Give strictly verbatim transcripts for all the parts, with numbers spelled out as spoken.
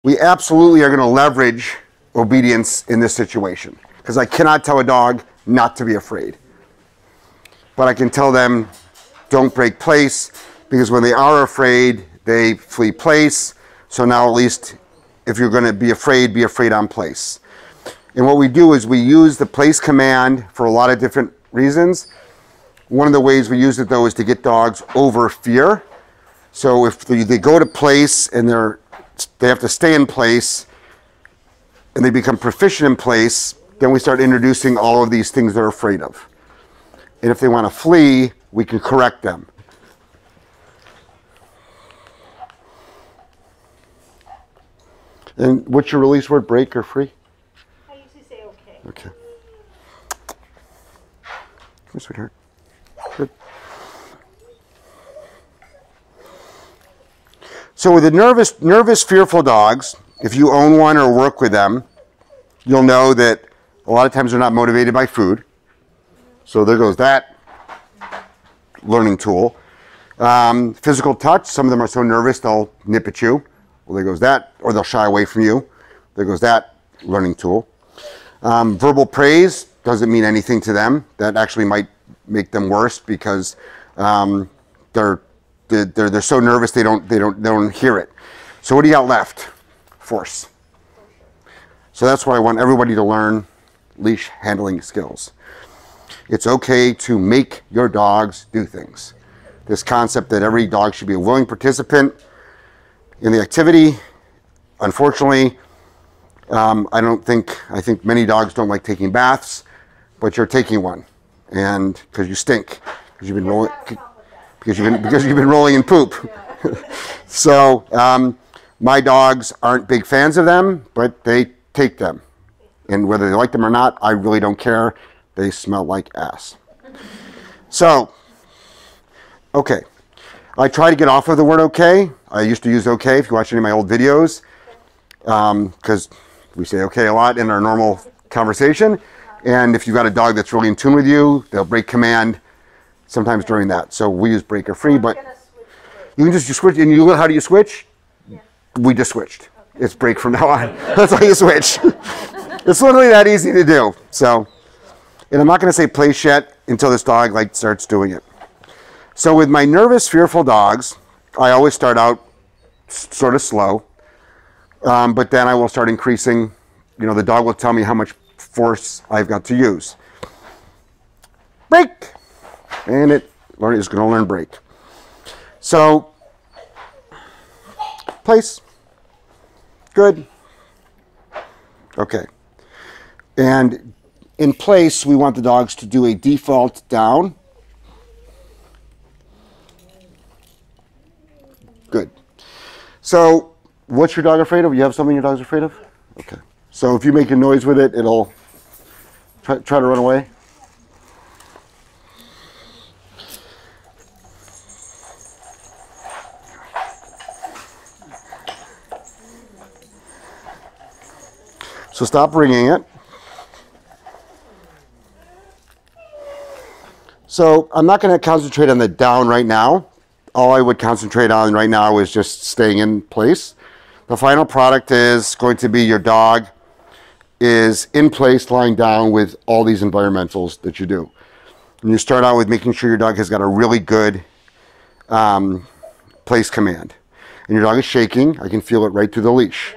We absolutely are going to leverage obedience in this situation, because I cannot tell a dog not to be afraid. But I can tell them, don't break place, because when they are afraid, they flee place. So now at least if you're going to be afraid, be afraid on place. And what we do is we use the place command for a lot of different reasons. One of the ways we use it, though, is to get dogs over fear. So if they, they go to place and they're, they have to stay in place and they become proficient in place, then we start introducing all of these things they're afraid of. And if they want to flee, we can correct them. And what's your release word, break or free? I usually say okay. Okay. Come here, sweetheart. Good. So with the nervous, nervous, fearful dogs, if you own one or work with them, you'll know that a lot of times they're not motivated by food. So there goes that learning tool. Um, physical touch, some of them are so nervous they'll nip at you. Well, there goes that, or they'll shy away from you. There goes that learning tool. Um, verbal praise doesn't mean anything to them. That actually might make them worse, because um, they're, they're they're so nervous they don't they don't they don't hear it. So what do you got left? Force. So that's what I want everybody to learn: leash handling skills. It's okay to make your dogs do things. This concept that every dog should be a willing participant in the activity. Unfortunately, um, I don't think, I think many dogs don't like taking baths, but you're taking one, and because you stink, because you've been rolling, because you've been because you've been rolling in poop. So um, my dogs aren't big fans of them, but they take them, and whether they like them or not, I really don't care. They smell like ass. So, okay. I try to get off of the word okay. I used to use okay if you watch any of my old videos, because um, we say okay a lot in our normal conversation. And if you've got a dog that's really in tune with you, they'll break command sometimes during that. So we use break or free, but you can just you switch. And you look, how do you switch? We just switched. It's break from now on. That's how you switch. It's literally that easy to do. So, and I'm not going to say place yet until this dog like starts doing it. So with my nervous, fearful dogs, I always start out sort of slow, um, but then I will start increasing. You know, the dog will tell me how much force I've got to use. Break! And it is going to learn break. So, place. Good. Okay. And in place, we want the dogs to do a default down. Good. So, what's your dog afraid of? You have something your dog's afraid of? Okay. So if you make a noise with it, it'll try, try to run away. So stop ringing it. So I'm not going to concentrate on the down right now. All I would concentrate on right now is just staying in place. The final product is going to be your dog is in place, lying down with all these environmentals that you do. And you start out with making sure your dog has got a really good um, place command. And your dog is shaking. I can feel it right through the leash.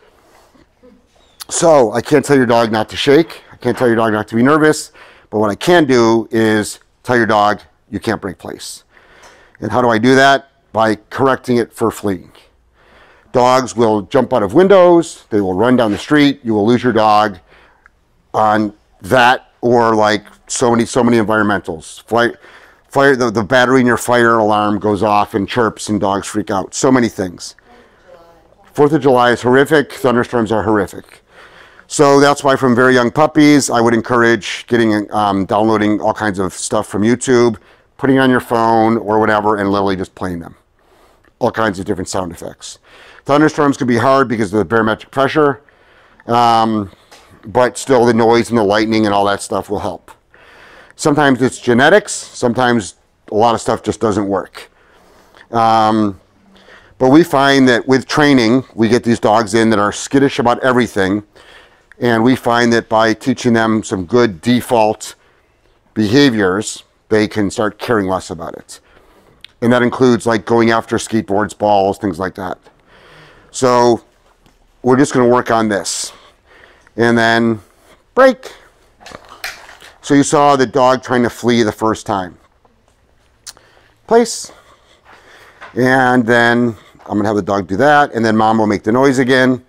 So I can't tell your dog not to shake. I can't tell your dog not to be nervous. But what I can do is tell your dog you can't break place. And how do I do that? By correcting it for fleeing. Dogs will jump out of windows. They will run down the street. You will lose your dog on that, or like so many, so many environmentals. Fire, fire, the, the battery in your fire alarm goes off and chirps and dogs freak out. So many things. Fourth of July is horrific. Thunderstorms are horrific. So that's why from very young puppies, I would encourage getting, um, downloading all kinds of stuff from YouTube, putting it on your phone or whatever, and literally just playing them. All kinds of different sound effects. Thunderstorms can be hard because of the barometric pressure, um, but still the noise and the lightning and all that stuff will help. Sometimes it's genetics. Sometimes a lot of stuff just doesn't work. Um, But we find that with training, we get these dogs in that are skittish about everything. And we find that by teaching them some good default behaviors, they can start caring less about it. And that includes like going after skateboards, balls, things like that. So we're just going to work on this. And then break. So you saw the dog trying to flee the first time. Place. And then I'm going to have the dog do that. And then mom will make the noise again.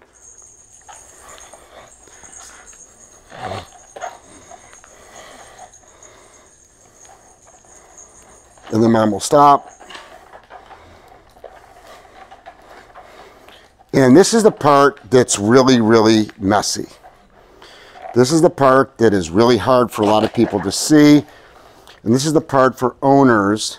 And then mom will stop. And this is the part that's really, really messy. This is the part that is really hard for a lot of people to see. And this is the part for owners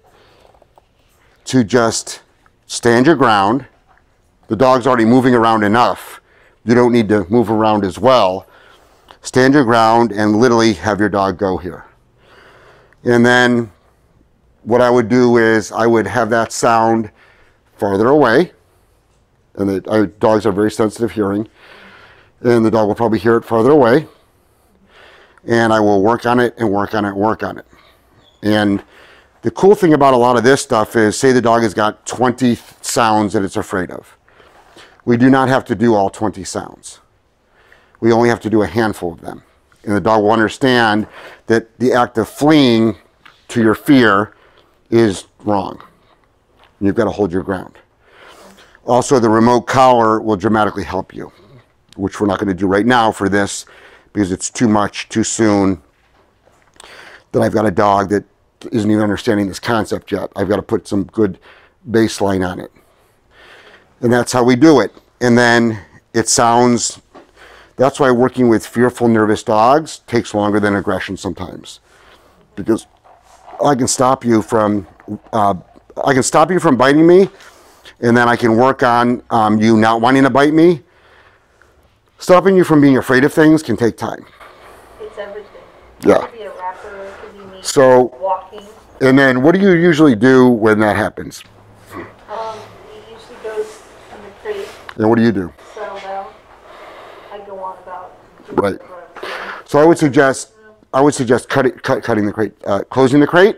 to just stand your ground. The dog's already moving around enough. You don't need to move around as well. Stand your ground and literally have your dog go here. And then what I would do is I would have that sound farther away. And the uh, dogs have very sensitive hearing. And the dog will probably hear it farther away. And I will work on it and work on it and work on it. And the cool thing about a lot of this stuff is, say the dog has got twenty sounds that it's afraid of. We do not have to do all twenty sounds. We only have to do a handful of them. And the dog will understand that the act of fleeing to your fear is wrong. You've got to hold your ground. Also, the remote collar will dramatically help you, which we're not going to do right now for this because it's too much, too soon. That I've got a dog that isn't even understanding this concept yet. I've got to put some good baseline on it. And that's how we do it. And then it sounds, that's why working with fearful, nervous dogs takes longer than aggression sometimes. Because I can stop you from, uh, I can stop you from biting me, and then I can work on um, you not wanting to bite me. Stopping you from being afraid of things can take time. It's everything. Yeah. It could be a wrapper, it could be me So, walking. and then what do you usually do when that happens? Um, he usually goes in the crate, And what do you do? settle down. I go on about. Right. So I would suggest, I would suggest cut it, cut, cutting the crate, uh, closing the crate,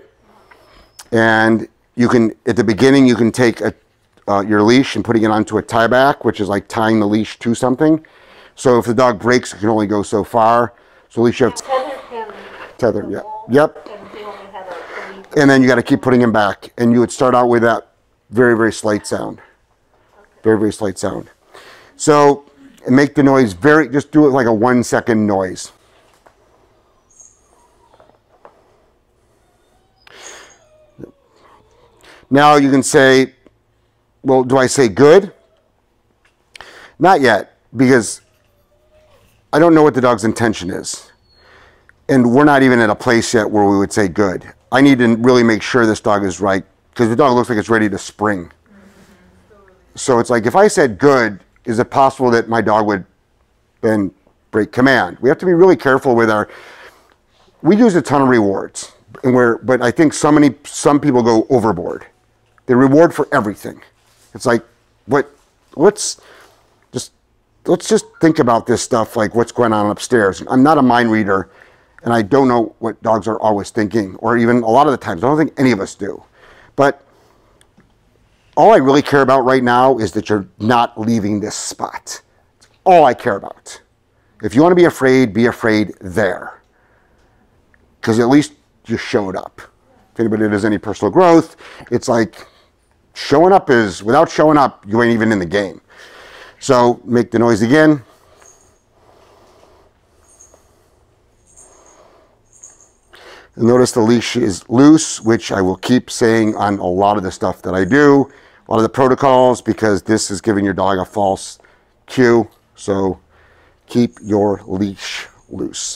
and you can, at the beginning, you can take a, uh, your leash and putting it onto a tie back, which is like tying the leash to something. So if the dog breaks, it can only go so far. So at least you have Tether him. tether. to the Yeah. wall, Yep. And he only had a lead. And then you got to keep putting him back, and you would start out with that very, very slight sound. Very, very slight sound. So make the noise very, just do it like a one second noise. Now you can say, well, do I say good? Not yet, because I don't know what the dog's intention is. And we're not even at a place yet where we would say good. I need to really make sure this dog is right, because the dog looks like it's ready to spring. So it's like, if I said good, is it possible that my dog would then break command? We have to be really careful with our, we use a ton of rewards, and we're, but I think so many, some people go overboard. They reward for everything. It's like, what, what's, just, let's just think about this stuff, like what's going on upstairs. I'm not a mind reader, and I don't know what dogs are always thinking, or even a lot of the times, I don't think any of us do. But all I really care about right now is that you're not leaving this spot. It's all I care about. If you want to be afraid, be afraid there. Because at least you showed up. If anybody does any personal growth, it's like showing up is, without showing up, you ain't even in the game. So make the noise again. And notice the leash is loose, which I will keep saying on a lot of the stuff that I do, a lot of the protocols, because this is giving your dog a false cue. So keep your leash loose.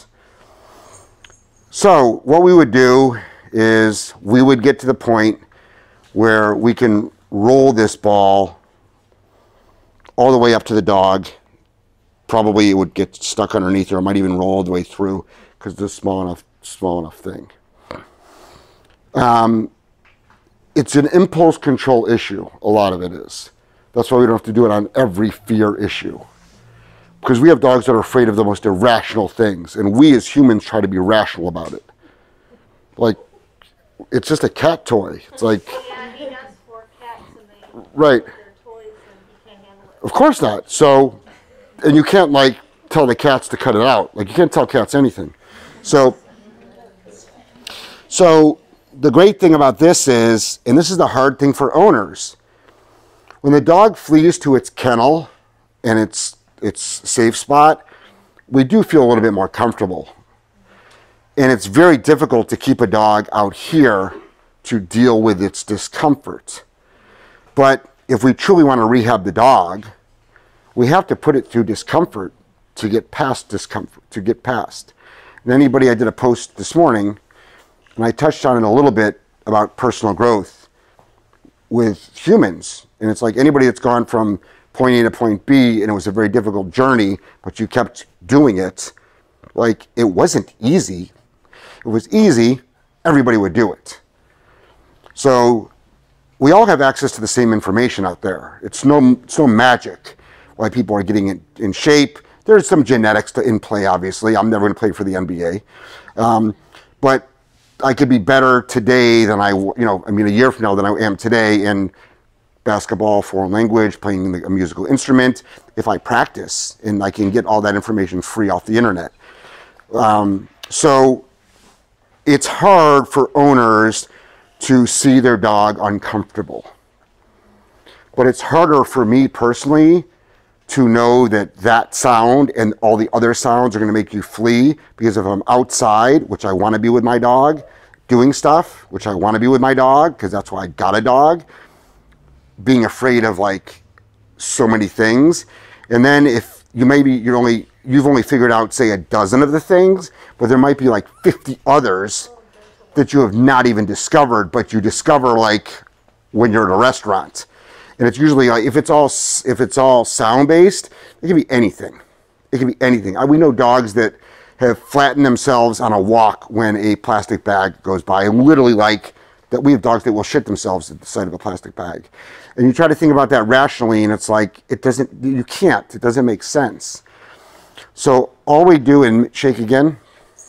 So what we would do is we would get to the point where we can roll this ball all the way up to the dog. Probably it would get stuck underneath, or it might even roll all the way through, because it's a small enough, small enough thing. Um, it's an impulse control issue. A lot of it is. That's why we don't have to do it on every fear issue. Because we have dogs that are afraid of the most irrational things, and we as humans try to be rational about it. Like, it's just a cat toy. It's like, Yeah, he has four cats and they right. their toys and he can't handle it. Of course not. So, and you can't like tell the cats to cut it out. Like you can't tell cats anything. So, so the great thing about this is, and this is the hard thing for owners, when the dog flees to its kennel and its its safe spot, we do feel a little bit more comfortable. And it's very difficult to keep a dog out here to deal with its discomfort. But if we truly want to rehab the dog, we have to put it through discomfort to get past discomfort, to get past. And anybody, I did a post this morning, and I touched on it a little bit about personal growth with humans. And it's like anybody that's gone from point A to point B, and it was a very difficult journey, but you kept doing it. Like, it wasn't easy. If it was easy, everybody would do it. So we all have access to the same information out there. It's no, it's no magic why people are getting in, in shape. There's some genetics to in play, obviously. I'm never going to play for the N B A. Um, but I could be better today than I, you know, I mean, a year from now than I am today in basketball, foreign language, playing a musical instrument, if I practice, and I can get all that information free off the internet. Um, so it's hard for owners to see their dog uncomfortable. But it's harder for me personally to know that that sound and all the other sounds are going to make you flee, because if I'm outside, which I want to be with my dog, doing stuff, which I want to be with my dog, because that's why I got a dog, being afraid of like so many things. And then if you maybe you're only you've only figured out say a dozen of the things, but there might be like fifty others that you have not even discovered, but you discover like when you're at a restaurant. And it's usually like if it's all if it's all sound based, it can be anything. It can be anything. We know dogs that have flattened themselves on a walk when a plastic bag goes by, and literally like that we have dogs that will shit themselves at the sight of a plastic bag. And you try to think about that rationally, and it's like, it doesn't, you can't, it doesn't make sense. So all we do, and shake again.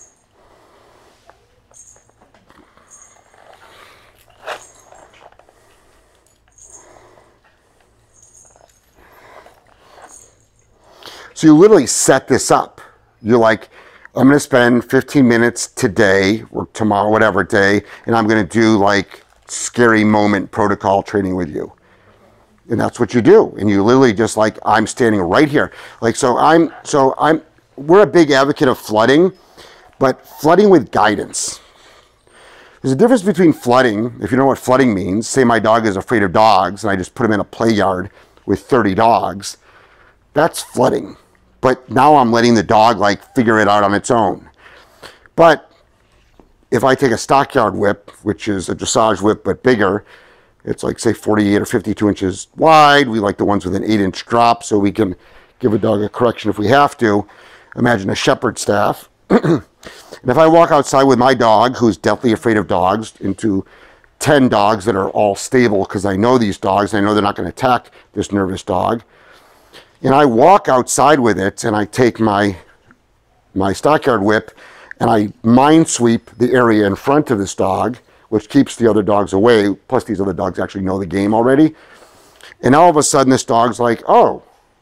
So you literally set this up. You're like, I'm going to spend fifteen minutes today or tomorrow, whatever day, and I'm going to do like scary moment protocol training with you. And that's what you do. And you literally just like, I'm standing right here. Like, so I'm, so I'm, we're a big advocate of flooding, but flooding with guidance. There's a difference between flooding, if you know what flooding means. Say my dog is afraid of dogs and I just put him in a play yard with thirty dogs. That's flooding. But now I'm letting the dog like figure it out on its own. But if I take a stockyard whip, which is a dressage whip but bigger, it's like say forty-eight or fifty-two inches wide. We like the ones with an eight inch drop so we can give a dog a correction if we have to. Imagine a shepherd staff. And if I walk outside with my dog, who's deathly afraid of dogs, into ten dogs that are all stable because I know these dogs, I know they're not going to attack this nervous dog, and I walk outside with it, and I take my my stockyard whip, and I mind sweep the area in front of this dog, which keeps the other dogs away, plus these other dogs actually know the game already. And all of a sudden this dog's like, oh,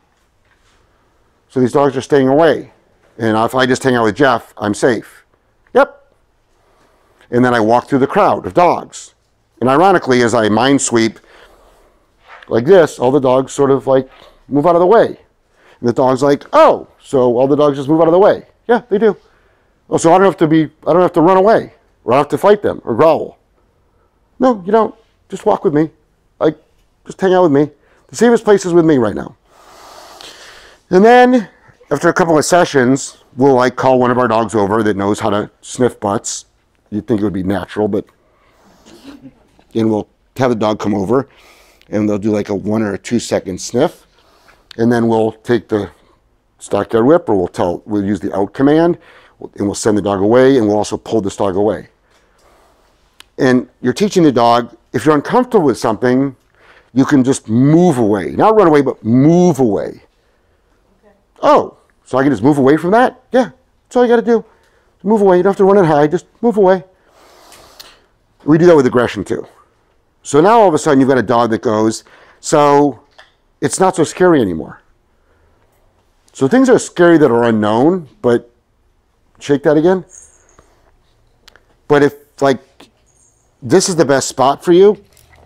so these dogs are staying away. And if I just hang out with Jeff, I'm safe. Yep. And then I walk through the crowd of dogs. And ironically, as I mind sweep like this, all the dogs sort of like move out of the way. And the dog's like, oh, so all the dogs just move out of the way. Yeah, they do. Oh, so I don't have to be, I don't have to run away, or I don't have to fight them or growl. No, you don't. Just walk with me. Like, just hang out with me. The safest place is with me right now. And then after a couple of sessions, we'll like call one of our dogs over that knows how to sniff butts. You'd think it would be natural, but, and we'll have the dog come over and they'll do like a one or a two second sniff. And then we'll take the stockyard whip, or we'll tell, we'll use the out command, and we'll send the dog away, and we'll also pull this dog away. And you're teaching the dog, if you're uncomfortable with something, you can just move away. Not run away, but move away. Okay. Oh, so I can just move away from that? Yeah, that's all you got to do. Move away. You don't have to run and hide. Just move away. We do that with aggression too. So now all of a sudden you've got a dog that goes, so it's not so scary anymore. So things are scary that are unknown, but shake that again. But if, like, this is the best spot for you,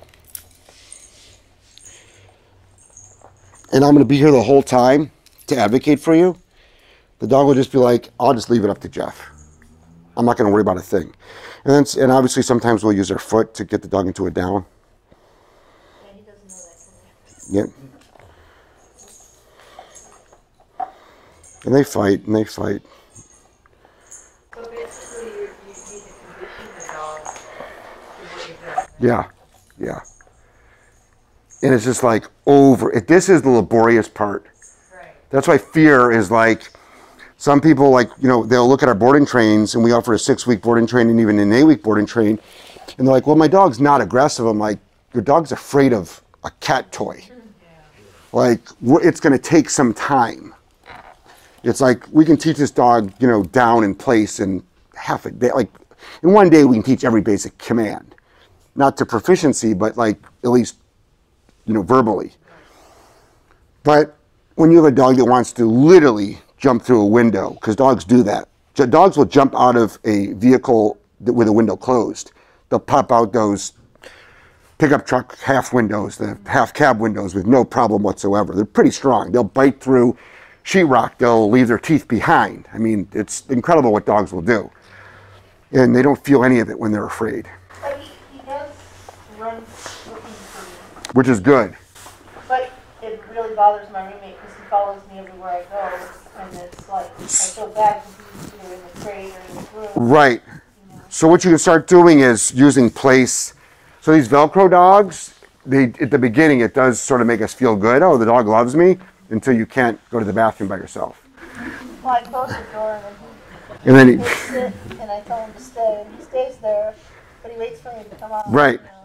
and I'm going to be here the whole time to advocate for you, the dog will just be like, I'll just leave it up to Jeff. I'm not going to worry about a thing. And, then, and obviously sometimes we'll use our foot to get the dog into a down. Yeah, he doesn't know that. Yep. And they fight, and they fight. So basically, you, you need to condition the dog to what exactly. Yeah, yeah. And it's just like over. It, this is the laborious part. Right. That's why fear is like, some people like, you know, they'll look at our boarding trains, and we offer a six-week boarding train and even an eight-week boarding train. And they're like, well, my dog's not aggressive. I'm like, your dog's afraid of a cat toy. Yeah. Like, it's going to take some time. It's like, we can teach this dog, you know, down in place in half a day. Like, in one day, we can teach every basic command. Not to proficiency, but like, at least, you know, verbally. But when you have a dog that wants to literally jump through a window, because dogs do that. Dogs will jump out of a vehicle with a window closed. They'll pop out those pickup truck half windows, the half cab windows with no problem whatsoever. They're pretty strong. They'll bite through sheetrock. They'll leave their teeth behind. I mean, it's incredible what dogs will do. And they don't feel any of it when they're afraid, But he, he does run looking for me. which is good. But it really bothers my roommate because he follows me everywhere I go. And it's like, I feel bad because he's either in the crate or in his room. Right. You know? So what you can start doing is using place. So these Velcro dogs, they at the beginning, it does sort of make us feel good. Oh, the dog loves me, until you can't go to the bathroom by yourself. Well, I close the door and then And then he he, takes it and I tell him to stay. And he stays there, but he waits for me to come out. Right. You know?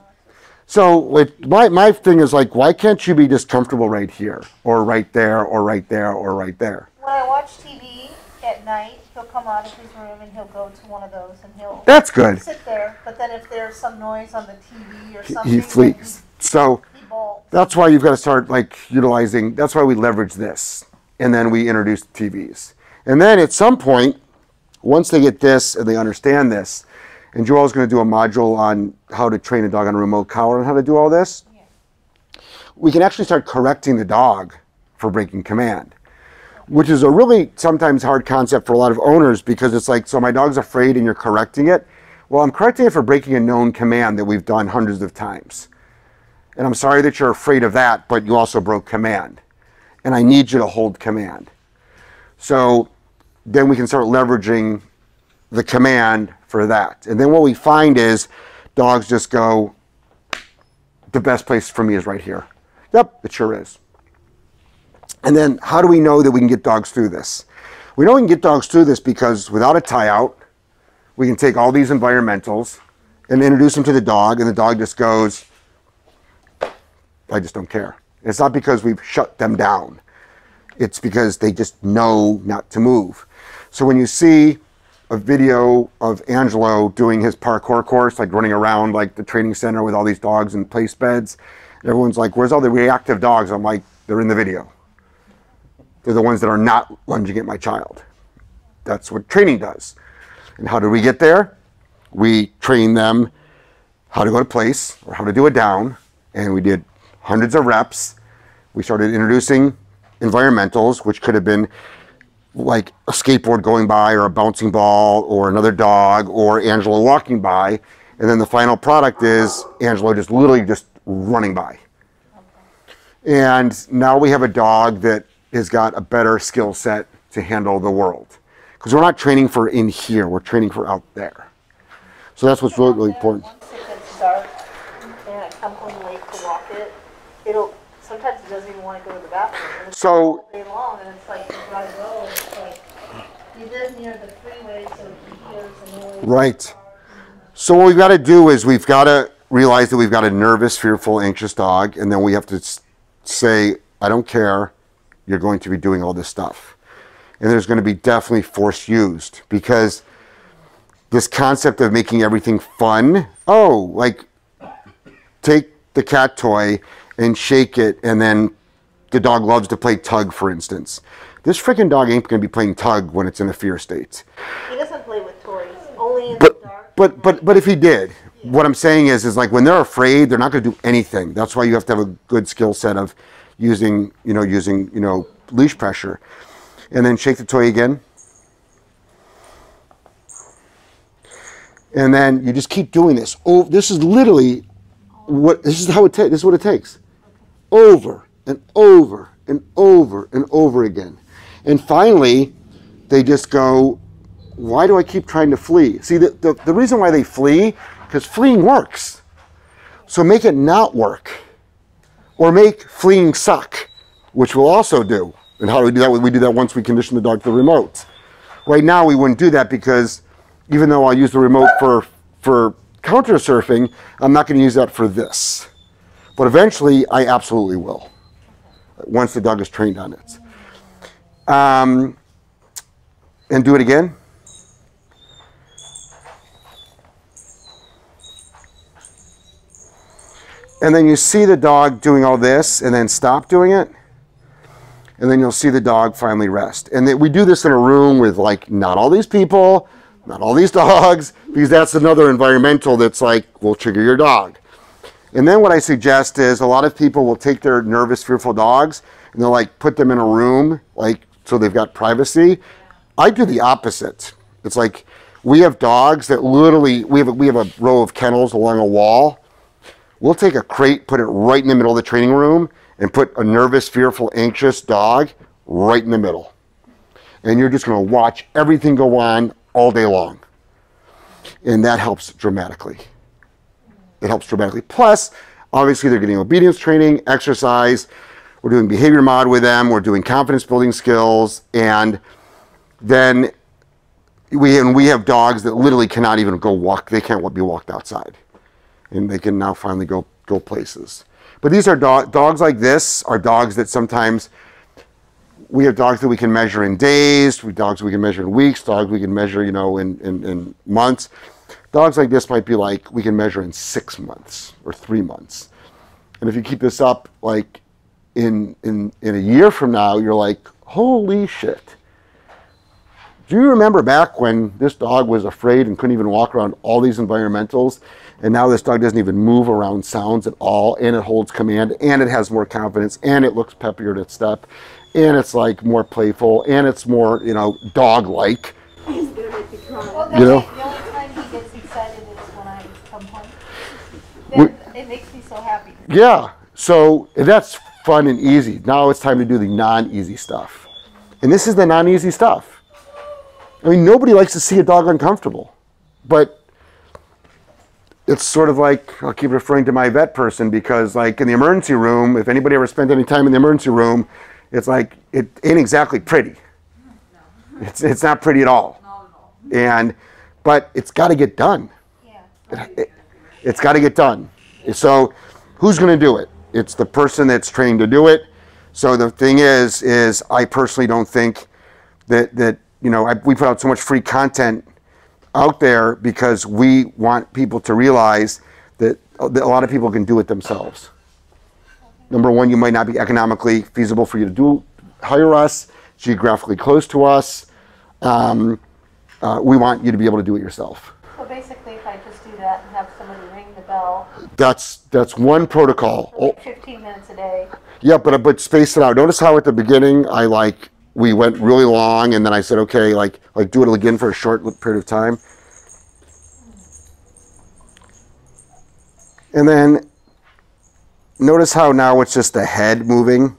so it, my, my thing is like, why can't you be just comfortable right here, or right there, or right there, or right there? When I watch T V at night, he'll come out of his room and he'll go to one of those and he'll That's good. sit there. But then if there's some noise on the T V or He, something, he then flees. So He, he bolts. that's why you've got to start like utilizing, that's why we leverage this. And then we introduce T Vs. And then at some point, once they get this and they understand this, and Joel's going to do a module on how to train a dog on a remote collar and how to do all this, Yeah. we can actually start correcting the dog for breaking command, which is a really sometimes hard concept for a lot of owners, because it's like, so my dog's afraid and you're correcting it. Well, I'm correcting it for breaking a known command that we've done hundreds of times. And I'm sorry that you're afraid of that, but you also broke command. And I need you to hold command. So then we can start leveraging the command for that. And then what we find is dogs just go, the best place for me is right here. Yep, it sure is. And then how do we know that we can get dogs through this? We know we can get dogs through this because without a tie out, we can take all these environmentals and introduce them to the dog, and the dog just goes, I just don't care. It's not because we've shut them down. It's because they just know not to move. So when you see a video of Angelo doing his parkour course, like running around like the training center with all these dogs in place beds, everyone's like, where's all the reactive dogs? I'm like, they're in the video. They're the ones that are not lunging at my child. That's what training does. And how do we get there? We train them how to go to place or how to do a down. And we did hundreds of reps. We started introducing environmentals, which could have been like a skateboard going by or a bouncing ball or another dog or Angelo walking by. And then the final product is Angelo just literally just running by. Okay. And now we have a dog that has got a better skill set to handle the world. Because we're not training for in here, we're training for out there. So that's what's really, really important. Once it gets dark and I come home late to walk it, it'll, sometimes it doesn't even want to go to the bathroom. And it's So- all day long, and it's like, you gotta go. It's like, you live near the freeway, so he hears the noise. Right. So what we've got to do is we've got to realize that we've got a nervous, fearful, anxious dog, and then we have to say, I don't care, you're going to be doing all this stuff. And there's going to be definitely force used, because this concept of making everything fun, oh, like take the cat toy and shake it, and then the dog loves to play tug, for instance. This freaking dog ain't going to be playing tug when it's in a fear state. He doesn't play with toys, only in But the dark. but but but if he did, what I'm saying is is like when they're afraid, they're not going to do anything. That's why you have to have a good skill set of using, you know, using, you know, leash pressure. And then shake the toy again. And then you just keep doing this. Oh, this is literally what this is how it takes. This is what it takes. Over and over and over and over again. And finally, they just go, why do I keep trying to flee? See, the, the, the reason why they flee, because fleeing works. So make it not work. Or make fleeing suck, which we'll also do. And how do we do that? We do that once we condition the dog to the remote. Right now, we wouldn't do that because even though I'll use the remote for, for counter surfing, I'm not going to use that for this. But eventually, I absolutely will, once the dog is trained on it. Um, and do it again. And then you see the dog doing all this and then stop doing it. And then you'll see the dog finally rest. And we do this in a room with like not all these people, not all these dogs, because that's another environmental that's like will trigger your dog. And then what I suggest is a lot of people will take their nervous, fearful dogs and they'll like put them in a room, like so they've got privacy. I do the opposite. It's like we have dogs that literally, we have a, we have a row of kennels along a wall. We'll take a crate, put it right in the middle of the training room, and put a nervous, fearful, anxious dog right in the middle. And you're just going to watch everything go on all day long. And that helps dramatically. It helps dramatically. Plus, obviously, they're getting obedience training, exercise. We're doing behavior mod with them. We're doing confidence building skills. And then we, and we have dogs that literally cannot even go walk. They can't be walked outside. And they can now finally go, go places. But these are do dogs like this are dogs that sometimes, we have dogs that we can measure in days, we dogs we can measure in weeks, dogs we can measure, you know, in, in, in months. Dogs like this might be like, we can measure in six months or three months. And if you keep this up, like in, in, in a year from now, you're like, holy shit. Do you remember back when this dog was afraid and couldn't even walk around all these environmentals? And now this dog doesn't even move around sounds at all, and it holds command, and it has more confidence, and it looks peppier at its step, and it's like more playful, and it's more, you know, dog-like. Well, You know? the only time he gets excited is when I come home. Then it makes me so happy. Yeah, so that's fun and easy. Now it's time to do the non-easy stuff. And this is the non-easy stuff. I mean, nobody likes to see a dog uncomfortable, but it's sort of like, I'll keep referring to my vet person because like in the emergency room, if anybody ever spent any time in the emergency room, it's like, it ain't exactly pretty. It's, it's not pretty at all. And, but it's got to get done. Yeah. It, it, it's got to get done. So who's going to do it? It's the person that's trained to do it. So the thing is, is I personally don't think that, that you know, I, we put out so much free content out there because we want people to realize that, that a lot of people can do it themselves. Number one, you might not be economically feasible for you to do hire us, geographically close to us. Um, uh, we want you to be able to do it yourself. So basically, if I just do that and have somebody ring the bell That's that's one protocol. for like fifteen minutes a day. Yeah, but but space it out. Notice how at the beginning I like we went really long, and then I said, okay, like like do it again for a short period of time. And then notice how now it's just the head moving.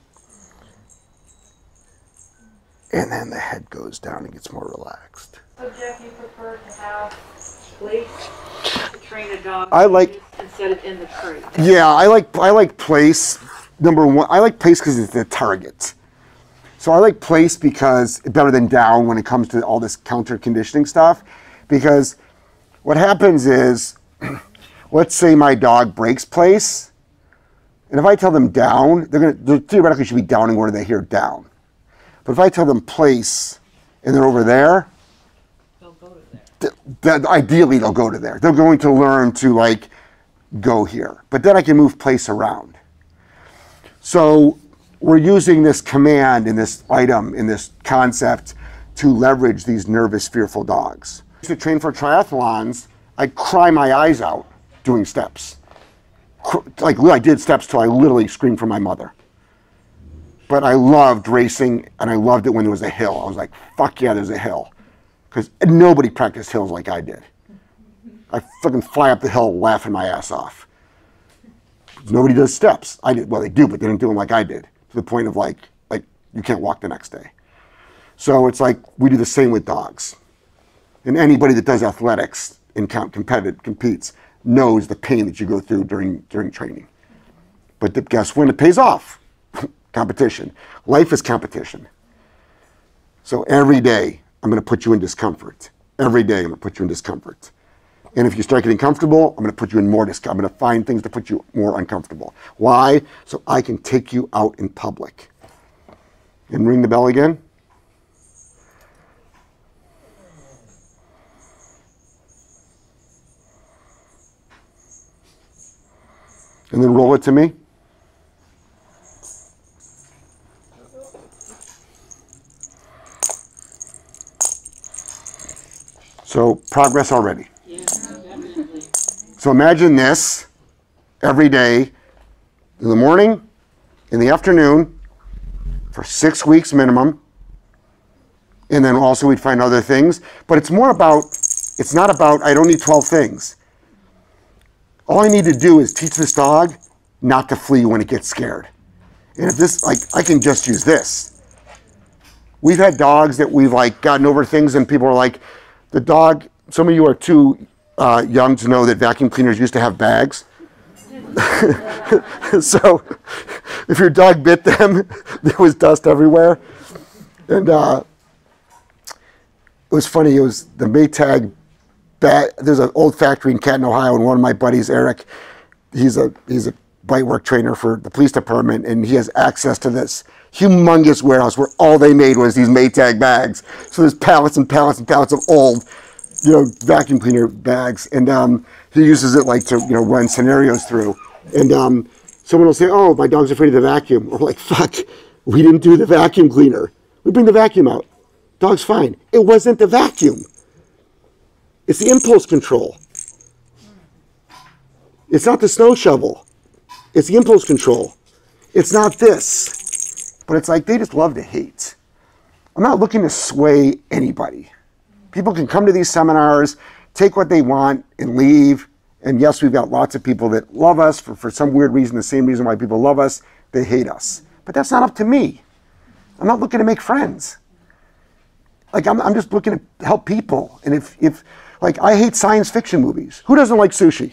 And then the head goes down and gets more relaxed. So Jeff, you prefer to have place to train a dog I like- instead of in the crate? Yeah, I like I like place. Number one, I like place because it's the target. So I like place because better than down when it comes to all this counter conditioning stuff. Because what happens is let's say my dog breaks place, and if I tell them down, they're going to, they theoretically should be downing where they hear down. But if I tell them place, and they're over there, They'll go to there. th th ideally they'll go to there. They're going to learn to like go here. But then I can move place around. So we're using this command in this item, in this concept, to leverage these nervous, fearful dogs. To train for triathlons, I cry my eyes out doing steps. Like I did steps till I literally screamed for my mother. But I loved racing, and I loved it when there was a hill. I was like, fuck yeah, there's a hill. Because nobody practiced hills like I did. I fucking fly up the hill laughing my ass off. Nobody does steps. I did, well, they do, but they didn't do them like I did. To the point of like, like you can't walk the next day. So it's like we do the same with dogs. And anybody that does athletics and competitive competes knows the pain that you go through during during training. But the, guess when it pays off? Competition. Life is competition. So every day I'm going to put you in discomfort. Every day I'm going to put you in discomfort. And if you start getting comfortable, I'm going to put you in more discomfort. I'm going to find things to put you more uncomfortable. Why? So I can take you out in public. And ring the bell again. And then roll it to me. So progress already. Yeah, definitely. So imagine this every day, in the morning, in the afternoon, for six weeks minimum. And then also we'd find other things. But it's more about, it's not about, I don't need twelve things. All I need to do is teach this dog not to flee when it gets scared. And if this, like, I can just use this. We've had dogs that we've like gotten over things and people are like, the dog, some of you are too uh, young to know that vacuum cleaners used to have bags. So if your dog bit them, there was dust everywhere. And uh, it was funny, it was the Maytag bag. There's an old factory in Canton, Ohio, and one of my buddies, Eric, he's a, he's a bite work trainer for the police department, and he has access to this humongous warehouse where all they made was these Maytag bags. So there's pallets and pallets and pallets of old, you know, vacuum cleaner bags. And um, he uses it like to, you know, run scenarios through. And um, someone will say, oh, my dog's afraid of the vacuum. We're like, fuck, we didn't do the vacuum cleaner. We bring the vacuum out. Dog's fine. It wasn't the vacuum. It's the impulse control. It's not the snow shovel. It's the impulse control. It's not this. But it's like they just love to hate. I'm not looking to sway anybody. People can come to these seminars, take what they want, and leave. And yes, we've got lots of people that love us for, for some weird reason, the same reason why people love us, they hate us. But that's not up to me. I'm not looking to make friends. Like, I'm, I'm just looking to help people. And if, if, like, I hate science fiction movies. Who doesn't like sushi?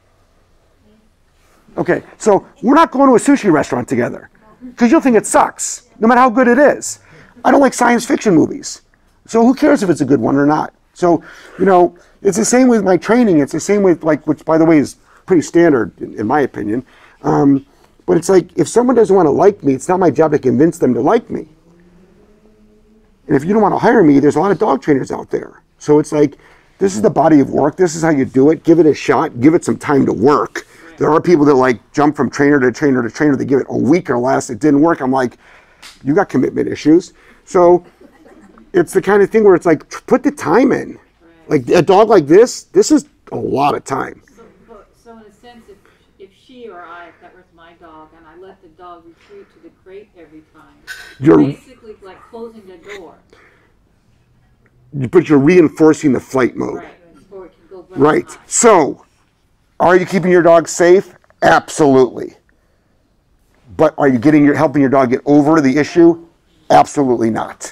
Okay, so we're not going to a sushi restaurant together because you'll think it sucks, no matter how good it is. I don't like science fiction movies. So who cares if it's a good one or not? So, you know, it's the same with my training. It's the same with, like, which, by the way, is pretty standard, in, in my opinion. Um, but it's like, if someone doesn't want to like me, it's not my job to convince them to like me. And if you don't want to hire me, there's a lot of dog trainers out there. So it's like, this is the body of work. This is how you do it. Give it a shot. Give it some time to work. There are people that like jump from trainer to trainer to trainer. They give it a week or less. It didn't work. I'm like, you got commitment issues. So it's the kind of thing where it's like, put the time in. Like a dog like this, this is a lot of time. So, but, so in a sense, if, if she or I, if that was my dog, and I let the dog retreat to the crate every time, You're basically like closing the door. But you're reinforcing the flight mode. Right. Before it can go Right. high. So, are you keeping your dog safe? Absolutely. But are you getting your helping your dog get over the issue? Absolutely not.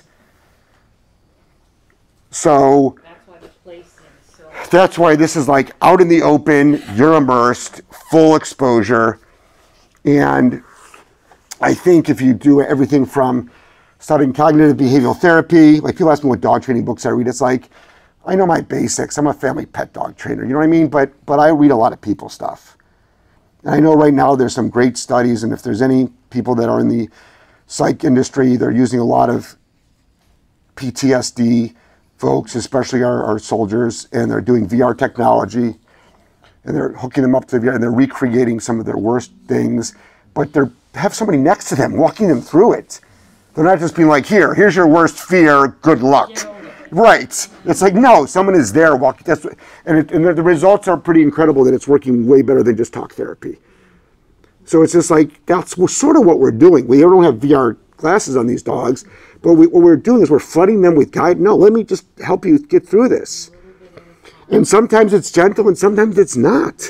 So That's why the placing is so. that's why this is like out in the open, you're immersed, full exposure. And I think if you do everything from studying cognitive behavioral therapy, like people ask me what dog training books I read, it's like, I know my basics. I'm a family pet dog trainer, you know what I mean? But but I read a lot of people stuff. And I know right now there's some great studies, and if there's any people that are in the psych industry, they're using a lot of P T S D folks, especially our, our soldiers, and they're doing V R technology, and they're hooking them up to V R, and they're recreating some of their worst things, but they have somebody next to them, walking them through it. They're not just being like, here, here's your worst fear, good luck. Right. It's like, no, someone is there walking. That's what, and, it, and the, the results are pretty incredible that it's working way better than just talk therapy. So it's just like, that's sort of what we're doing. We don't have V R glasses on these dogs, but we, what we're doing is we're flooding them with guide. No, let me just help you get through this. And sometimes it's gentle and sometimes it's not.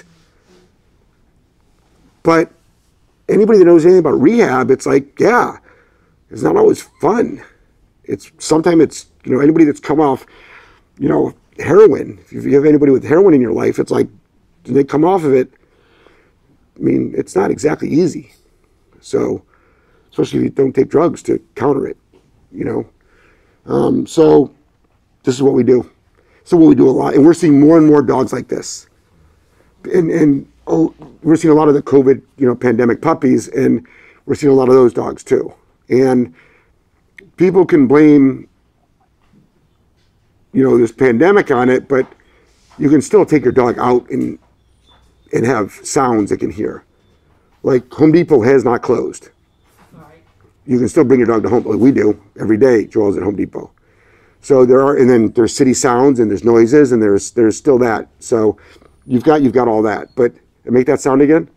But anybody that knows anything about rehab, it's like, yeah, it's not always fun. It's sometimes it's, you know, anybody that's come off, you know, heroin, if you have anybody with heroin in your life, it's like, when they come off of it, I mean, it's not exactly easy. So, especially if you don't take drugs to counter it, you know. Um, so, this is what we do. So what we do a lot, and we're seeing more and more dogs like this. And, and oh, we're seeing a lot of the COVID, you know, pandemic puppies, and we're seeing a lot of those dogs too. And people can blame, you know, this pandemic on it, but you can still take your dog out and and have sounds it can hear. Like Home Depot has not closed. Right. You can still bring your dog to home, like we do every day. Joel's at Home Depot. So there are, and then there's city sounds and there's noises and there's there's still that. So you've got you've got all that. But make that sound again.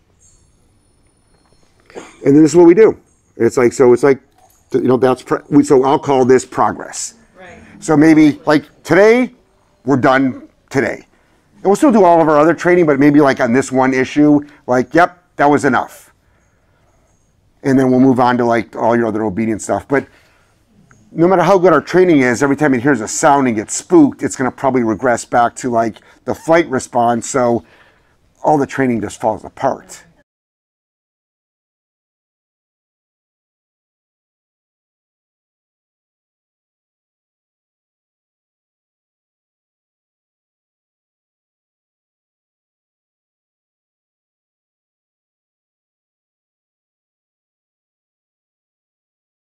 And then this is what we do. It's like so. It's like, you know, that's pro- so I'll call this progress. Right. So maybe like today, we're done today. And we'll still do all of our other training, but maybe like on this one issue, like, yep, that was enough. And then we'll move on to like all your other obedience stuff. But no matter how good our training is, every time it hears a sound and gets spooked, it's going to probably regress back to like the flight response. So all the training just falls apart.